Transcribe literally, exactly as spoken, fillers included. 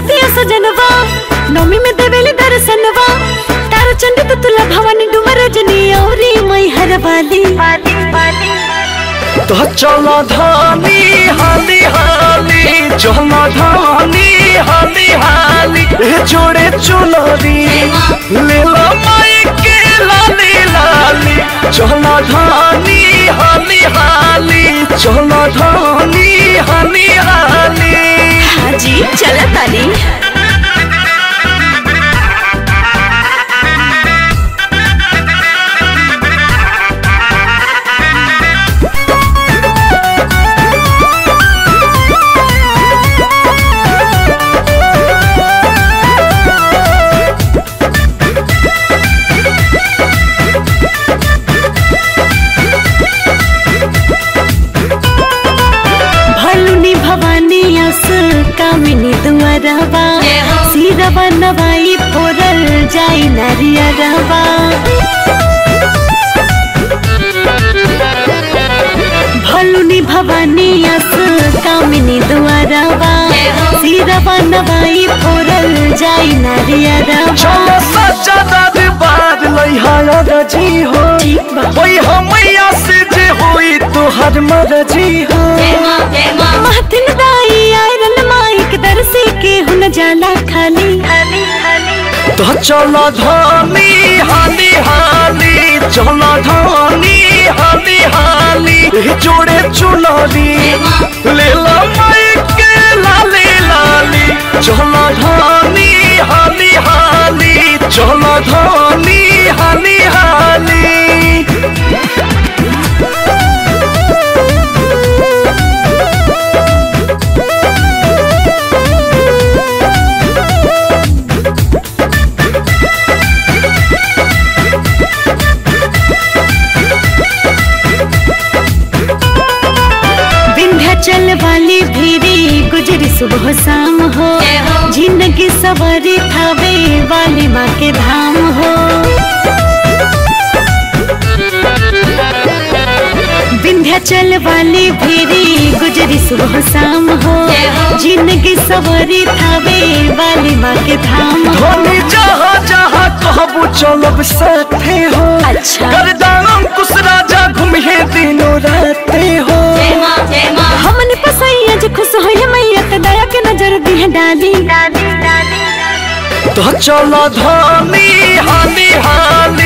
पिया सजनवा नौमी में देवेली दर्शनवा तारा चंडी तुतला भवानी डुमर रजनी औरी मई हर वाली तो चलो धानी हाली हाली चलो धानी हाली हाली जोड़े चुनरी ले लो माई के लाली लाली चलो धानी हाली हाली चलो धानी हाली हाली। हाँ जी चला ताली। कामिनी दुआरवा सिरवा नवाई फोरल जाई नारियरवा भलुनी भवानी अस कामिनी दुआरवा सिरवा नवाई फोरल जाई नारियरवा। चलो सच्चा दरबार लइहा जी हो ओई हमैया से जे होई तो हर मर्जी हो महतिन दाई आयरन माइक दरसे के हुन जाला खाली तो चलो धानी हाली हाली चलो धानी हाली हाली जोड़े चुनरी ले लो माई के लाली लाली चलो धानी हाली हाली चलो धानी हाली हाली। चल वाली भीरी गुजरी सुबह शाम हो जिंदगी सवारी थावे वाली माँ के धाम हो विंध्याचल वाली भीरी गुजरी सुबह शाम हो जिंदगी सवारी थावे वाली माँ के धाम हो। जहाँ जहाँ कहबू चलब साथे हो अच्छा गर्दान कुछ राजा घूमे दिनों राते हो हमने पसैया जो खुश हो मैया ते दया के नजर दी है डाली तो चलो धानी हाली हाली